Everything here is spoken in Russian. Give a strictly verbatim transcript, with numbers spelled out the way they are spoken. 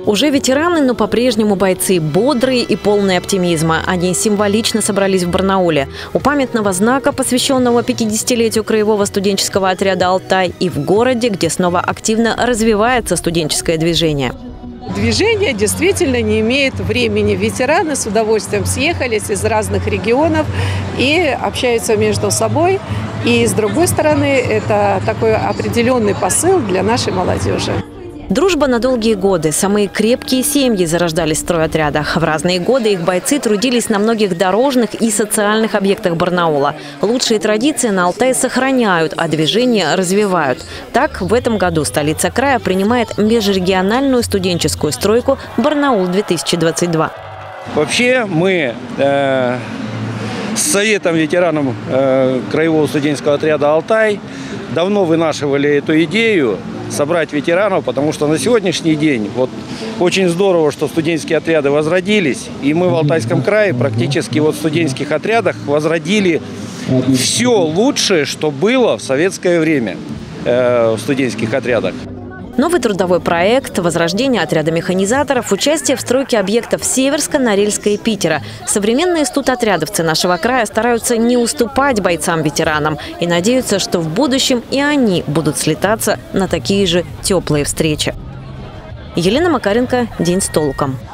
Уже ветераны, но по-прежнему бойцы бодрые и полные оптимизма. Они символично собрались в Барнауле. У памятного знака, посвященного пятидесятилетию краевого студенческого отряда «Алтай», и в городе, где снова активно развивается студенческое движение. Движение действительно не имеет времени. Ветераны с удовольствием съехались из разных регионов и общаются между собой. И с другой стороны, это такой определенный посыл для нашей молодежи. Дружба на долгие годы. Самые крепкие семьи зарождались в стройотрядах. В разные годы их бойцы трудились на многих дорожных и социальных объектах Барнаула. Лучшие традиции на Алтае сохраняют, а движение развивают. Так, в этом году столица края принимает межрегиональную студенческую стройку «Барнаул-две тысячи двадцать два». Вообще мы э, с Советом ветеранов э, краевого студенческого отряда «Алтай» давно вынашивали эту идею собрать ветеранов, потому что на сегодняшний день вот очень здорово, что студенческие отряды возродились, и мы в Алтайском крае практически вот в студенческих отрядах возродили все лучшее, что было в советское время э, в студенческих отрядах. Новый трудовой проект, возрождение отряда механизаторов, участие в стройке объектов Северска, Норильска и Питера. Современные студотрядовцы нашего края стараются не уступать бойцам-ветеранам и надеются, что в будущем и они будут слетаться на такие же теплые встречи. Елена Макаренко, «День с толком».